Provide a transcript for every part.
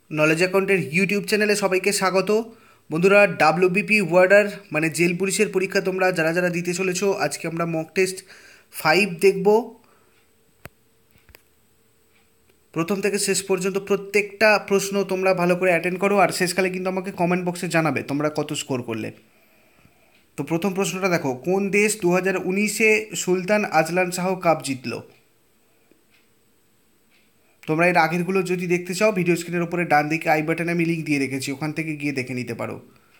Knowledge অ্যাকাউন্টের YouTube চ্যানেলে সবাইকে স্বাগত। বন্ধুরা, WBP ওয়ার্ডার মানে জেল পুলিশের পরীক্ষা তোমরা যারা যারা দিতে চলেছো, আজকে আমরা মক টেস্ট 5 দেখব। প্রথম থেকে শেষ পর্যন্ত প্রত্যেকটা প্রশ্ন তোমরা ভালো করে অ্যাটেন্ড করো, আর শেষকালে কিন্তু আমাকে কমেন্ট বক্সে জানাবে তোমরা কত স্কোর করলে। তো প্রথম প্রশ্নটা দেখো, কোন দেশ 2019-এ সুলতান আজলান শাহ কাপ জিতলো? তোমরা এর আগেরগুলো যদি দেখতে চাও, ভিডিও স্ক্রিনের উপরে ডান দিকে আই বাটনে আমি লিঙ্ক দিয়ে রেখেছি, ওখান থেকে গিয়ে দেখে নিতে পারো।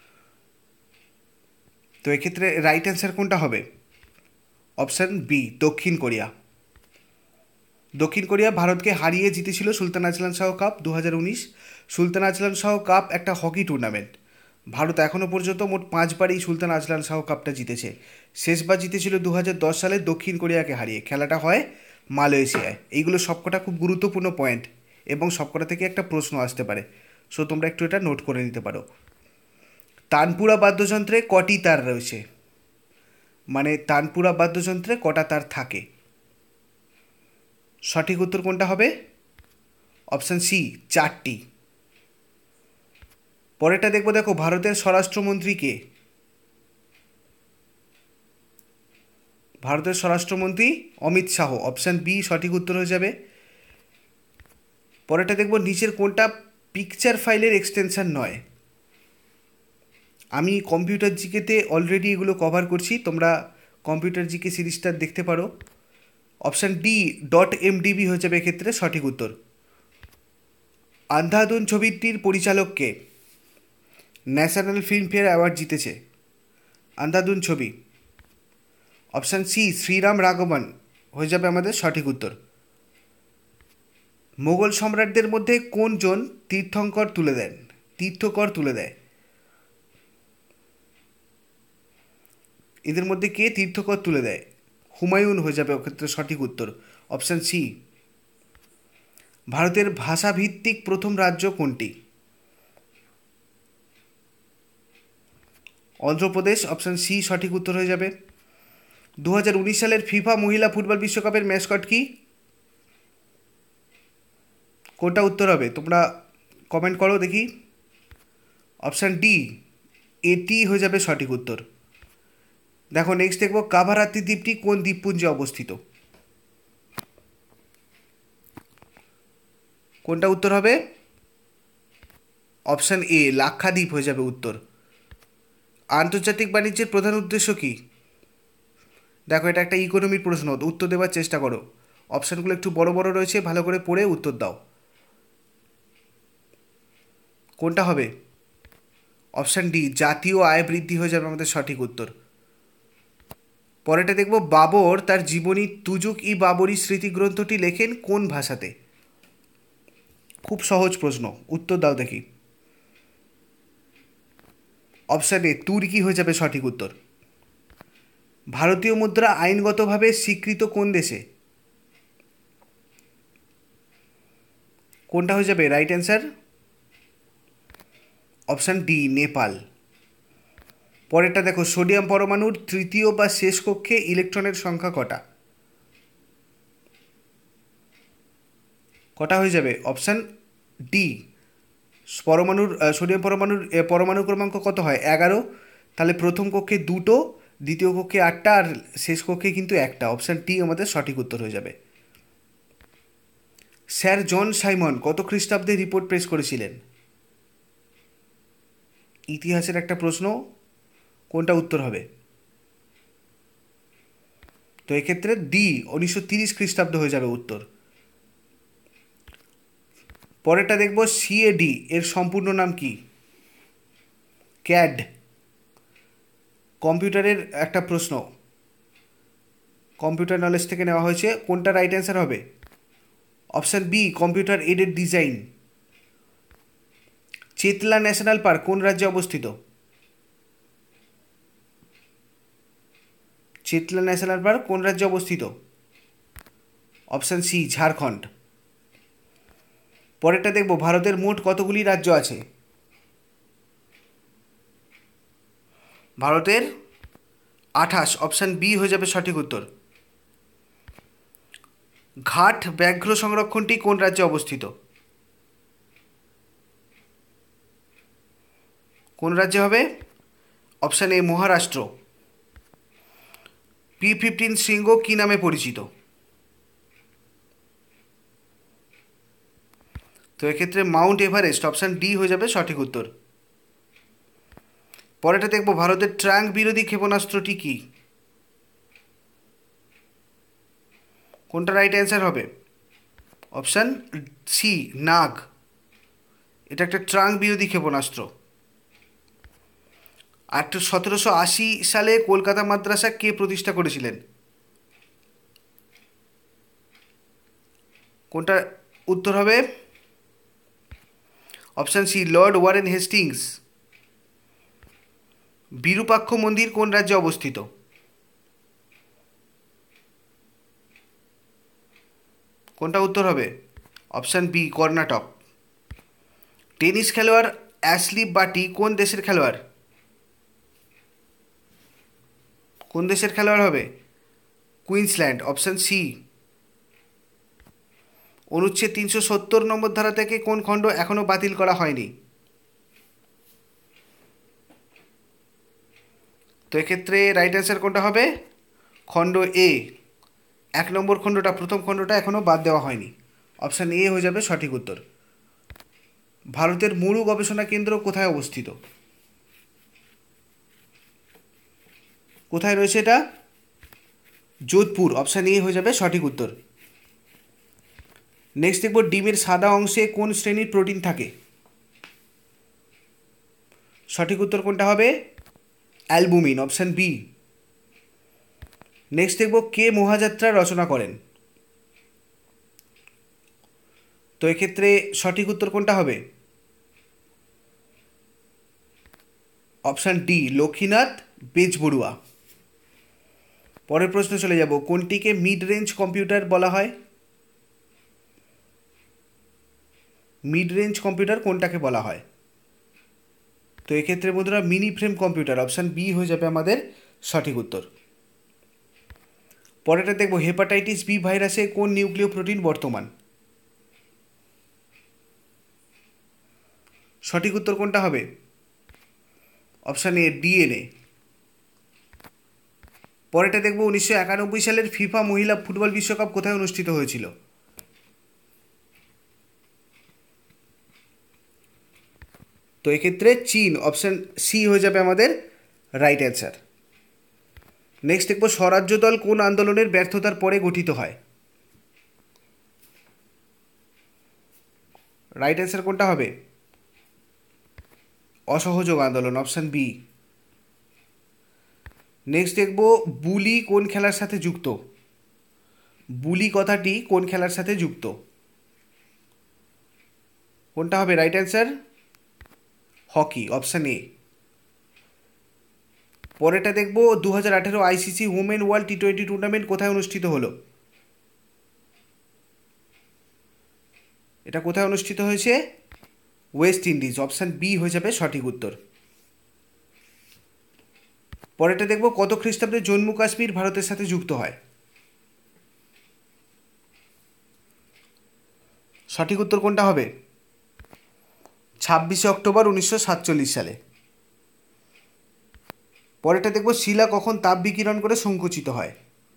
তো এক্ষেত্রে রাইট অ্যান্সার কোনটা হবে? অপশান বি, দক্ষিণ কোরিয়া। দক্ষিণ কোরিয়া ভারতকে হারিয়ে জিতেছিল Sultan Azlan Shah cup 2019। Sultan Azlan Shah cup একটা হকি টুর্নামেন্ট। ভারত এখনও পর্যন্ত মোট 5বার এই সুলতান আজলান শাহ কাপটা জিতেছে। শেষবার জিতেছিল 2010 সালে দক্ষিণ কোরিয়াকে হারিয়ে। খেলাটা হয় মালয়েশিয়ায়। এইগুলো সবকটা খুব গুরুত্বপূর্ণ পয়েন্ট এবং সবকটা থেকে একটা প্রশ্ন আসতে পারে, সো তোমরা একটু এটা নোট করে নিতে পারো। তানপুরা বাদ্যযন্ত্রে কটি তার রয়েছে? মানে তানপুরা বাদ্যযন্ত্রে কটা তার থাকে? সঠিক উত্তর কোনটা হবে? অপশান সি, 4টি। পরেরটা দেখবো, দেখো ভারতের স্বরাষ্ট্রমন্ত্রী কে? ভারতের স্বরাষ্ট্রমন্ত্রী অমিত শাহ। অপশান বি সঠিক উত্তর হয়ে যাবে। পরেরটা দেখবো, নিচের কোনটা পিকচার ফাইলের এক্সটেনশন নয়? আমি কম্পিউটার জিকেতে অলরেডি এগুলো কভার করছি, তোমরা কম্পিউটার জিকে সিরিজটা দেখতে পারো। অপশান ডি .mdb হয়ে যাবে এক্ষেত্রে সঠিক উত্তর। আন্ধাধুন ছবিটির পরিচালককে ন্যাশনাল ফিল্মফেয়ার অ্যাওয়ার্ড জিতেছে? আন্ধাধুন ছবি। অপশান সি, শ্রীরাম রাঘবন হয়ে যাবে আমাদের সঠিক উত্তর। মোগল সম্রাটদের মধ্যে কোনজন তীর্থঙ্কর তুলে দেন, তীর্থকর তুলে দেয়? এদের মধ্যে কে তীর্থকর তুলে দেয়? হুমায়ুন হয়ে যাবে ওক্ষেত্রে সঠিক উত্তর। Option C. ভারতের ভাষাভিত্তিক প্রথম রাজ্য কোনটি? অন্ধ্রপ্রদেশ। অপশান সি সঠিক উত্তর হয়ে যাবে। 2019 সালের ফিফা মহিলা ফুটবল বিশ্বকাপের ম্যাসকট কি? কোনটা উত্তর হবে তোমরা কমেন্ট করো দেখি। অপশান ডি, এটি হয়ে যাবে সঠিক উত্তর। দেখো নেক্সট দেখবো, কাভারাত্রি দ্বীপটি কোন দ্বীপপুঞ্জে অবস্থিত? কোনটা উত্তর হবে? অপশান এ, লাক্ষাদ্বীপ হয়ে যাবে উত্তর। আন্তর্জাতিক বাণিজ্যের প্রধান উদ্দেশ্য কি? দেখো এটা একটা ইকোনমির প্রশ্ন, উত্তর দেওয়ার চেষ্টা করো। অপশানগুলো একটু বড় বড় রয়েছে, ভালো করে পড়ে উত্তর দাও। কোনটা হবে? অপশান ডি, জাতীয় আয় বৃদ্ধি হয়ে যাবে আমাদের সঠিক উত্তর। পরেরটা দেখব, বাবর তার জীবনী তুজুক-ই বাবরি স্মৃতিগ্রন্থটি লেখেন কোন ভাষাতে? খুব সহজ প্রশ্ন, উত্তর দাও দেখি। অপশান এ, তুর্কি হয়ে যাবে সঠিক উত্তর। ভারতীয় মুদ্রা আইনগতভাবে স্বীকৃত কোন দেশে? কোনটা হয়ে যাবে right answer? Option D, Nepal. পরেরটা দেখো, সোডিয়াম পরমাণুর তৃতীয় বা শেষ কক্ষে ইলেকট্রনের সংখ্যা কটা? কটা হয়ে যাবে? অপশান ডি, পরমাণুর সোডিয়াম পরমাণুর পরমাণু ক্রমাঙ্ক কত হয়? 11। তাহলে প্রথম কক্ষে 2টো, দ্বিতীয় কক্ষে 8টা, আর শেষ কক্ষে কিন্তু 1টা। অপশান ডি আমাদের সঠিক উত্তর হয়ে যাবে। স্যার জন সাইমন কত খ্রিস্টাব্দে রিপোর্ট পেশ করেছিলেন? ইতিহাসের একটা প্রশ্ন, কোনটা উত্তর হবে? তো এক্ষেত্রে ডি, 1930 খ্রিস্টাব্দ হয়ে যাবে উত্তর। পরেরটা দেখব, সিএডি এর সম্পূর্ণ নাম কি? ক্যাড। কম্পিউটারের একটা প্রশ্ন, কম্পিউটার নলেজ থেকে নেওয়া হয়েছে, কোনটা রাইট অ্যান্সার হবে? Option B, computer aided design. Chetla national park কোন রাজ্যে অবস্থিত? চেতলা ন্যাশনাল পার্ক কোন রাজ্যে অবস্থিত? Option C, Jharkhand. পরেরটা দেখব, ভারতের মোট কতগুলি রাজ্য আছে? ভারতের 28। অপশান বি হয়ে যাবে সঠিক উত্তর। ঘাট ব্যাঘ্র সংরক্ষণটি কোন রাজ্যে অবস্থিত? কোন রাজ্যে হবে? অপশান এ মহারাষ্ট্র। P-15 শৃঙ্গ কী নামে পরিচিত? তো এক্ষেত্রে মাউন্ট এভারেস্ট, অপশান ডি হয়ে যাবে সঠিক উত্তর। পরেটা দেখব ভারতের ট্রাঙ্ক বিরোধী ক্ষেপণাস্ত্রটি কী? কোনটা রাইট অ্যান্সার হবে? Option C Nag. এটা একটা ট্রাঙ্ক বিরোধী ক্ষেপণাস্ত্র। 1780 সালে কলকাতা মাদ্রাসা কে প্রতিষ্ঠা করেছিলেন? কোনটা উত্তর হবে? Option C Lord Warren Hastings. Virupaksha মন্দির কোন রাজ্যে অবস্থিত? কোনটা উত্তর হবে? Option B Karnataka. টেনিস খেলোয়াড় অ্যাশলি বার্টি কোন দেশের খেলোয়াড়? কোন দেশের খেলোয়াড় হবে? Queensland, option C. অনুচ্ছেদ 370 নম্বর ধারা থেকে কোন খণ্ড এখনও বাতিল করা হয়নি? তো এক্ষেত্রে রাইট অ্যান্সার কোনটা হবে? খণ্ড এ। 1 নম্বর খণ্ডটা, প্রথম খণ্ডটা এখনও বাদ দেওয়া হয়নি। অপশান এ হয়ে যাবে সঠিক উত্তর। ভারতের মরু গবেষণা কেন্দ্র কোথায় অবস্থিত? কোথায় রয়েছে এটা? যোধপুর, অপশান এ হয়ে যাবে সঠিক উত্তর। নেক্সট দেখব ডিমের সাদা অংশে কোন শ্রেণীর প্রোটিন থাকে? সঠিক উত্তর কোনটা হবে? Albumin, option B. নেক্সট দেখব কে মহাযাত্রা রচনা করেন? তো এক্ষেত্রে সঠিক উত্তর কোনটা হবে? Option D Lakshminath Bezbaruah. পরের প্রশ্ন চলে যাব, কোনটিকে মিড রেঞ্জ কম্পিউটার বলা হয়? মিড রেঞ্জ কম্পিউটার কোনটাকে বলা হয়? তো এক্ষেত্রে বন্ধুরা mini frame computer, option B হয়ে যাবে আমাদের সঠিক উত্তর। পরেরটা দেখব হেপাটাইটিস বি ভাইরাসে কোন নিউক্লিয় প্রোটিন বর্তমান? সঠিক উত্তর কোনটা হবে? Option A DNA. পরেরটা দেখব 1991 সালের ফিফা মহিলা ফুটবল বিশ্বকাপ কোথায় অনুষ্ঠিত হয়েছিল? তো এক্ষেত্রে চীন, অপশান সি হয়ে যাবে আমাদের রাইট অ্যান্সার। নেক্সট দেখব স্বরাজ্য দল কোন আন্দোলনের ব্যর্থতার পরে গঠিত হয়? রাইট অ্যান্সার কোনটা হবে? অসহযোগ আন্দোলন, অপশান বি। নেক্সট দেখব বুলি কোন খেলার সাথে যুক্ত? বুলি কথাটি কোন খেলার সাথে যুক্ত? কোনটা হবে right answer? Hockey, option A. পরেরটা দেখব 2018 আইসিসি ওমেন ওয়ার্ল্ড টি20 টুর্নামেন্ট কোথায় অনুষ্ঠিত হলো? এটা কোথায় অনুষ্ঠিত হয়েছে? ওয়েস্ট ইন্ডিজ, অপশান বি হয়ে যাবে সঠিক উত্তর। পরেরটা দেখব কত খ্রিস্টাব্দে জম্মু কাশ্মীর ভারতের সাথে যুক্ত হয়? সঠিক উত্তর কোনটা হবে? 26 অক্টোবর 1947 সালে। পরেরটা দেখব শিলা কখন তাপ বিকিরণ করে সংকুচিত হয়?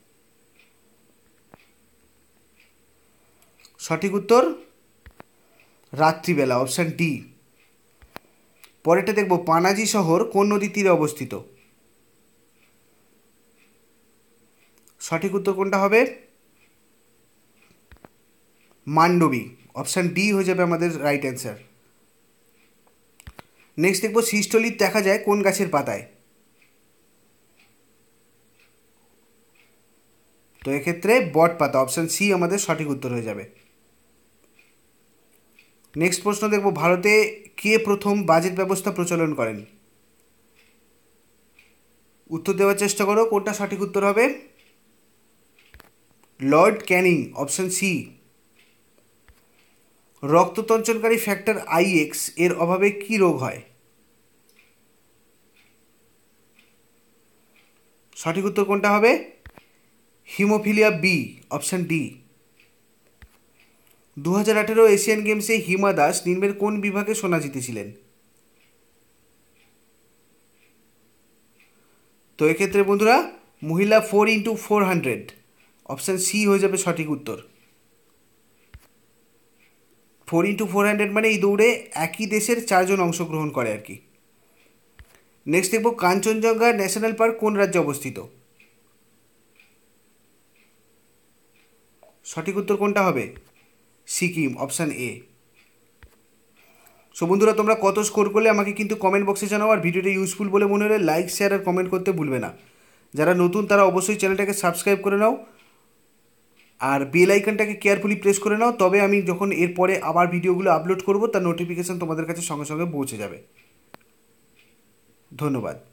সঠিক উত্তর রাত্রিবেলা, অপশান ডি। পরেরটা দেখব পানাজি শহর কোন নদীর তীরে অবস্থিত? সঠিক উত্তর কোনটা হবে? মান্ডবী, অপশান ডি হয়ে যাবে আমাদের রাইট অ্যান্সার। নেক্সট দেখব সিস্টোলিথ দেখা যায় কোন গাছের পাতায়? তো এক্ষেত্রে বট পাতা, অপশান সি আমাদের সঠিক উত্তর হয়ে যাবে। নেক্সট প্রশ্ন দেখব ভারতে কে প্রথম বাজেট ব্যবস্থা প্রচলন করেন? উত্তর দেওয়ার চেষ্টা করো, কোনটা সঠিক উত্তর হবে? Lord Canning, option C. রক্ততঞ্চনকারী ফ্যাক্টর আইএক্স এর অভাবে কি রোগ হয়? সঠিক উত্তর কোনটা হবে? Haemophilia B, option D. 2018 Asian গেমসে হিমা দাস নিম্নের কোন বিভাগে সোনা জিতেছিলেন? তো এক্ষেত্রে বন্ধুরা মহিলা 4x400, অপশান সি হয়ে যাবে সঠিক উত্তর। 4x400 মানে এই দৌড়ে একই দেশের 4 জন অংশগ্রহণ করে আর কি। নেক্সট দেখব কাঞ্চনজঙ্ঘা ন্যাশনাল পার্ক কোন রাজ্যে অবস্থিত? সঠিক উত্তর কোনটা হবে? Sikkim, option A. সো বন্ধুরা তোমরা কত স্কোর করলে আমাকে কিন্তু কমেন্ট বক্সে জানাও, আর ভিডিওটা ইউজফুল বলে মনে হলে লাইক, শেয়ার আর কমেন্ট করতে ভুলবে না। যারা নতুন তারা অবশ্যই চ্যানেলটাকে সাবস্ক্রাইব করে নাও আর বেল আইকনটাকে কেয়ারফুলি প্রেস করে নাও, তবে আমি যখন এরপরে আবার ভিডিওগুলো আপলোড করব তার নোটিফিকেশান তোমাদের কাছে সঙ্গে সঙ্গে পৌঁছে যাবে। ধন্যবাদ।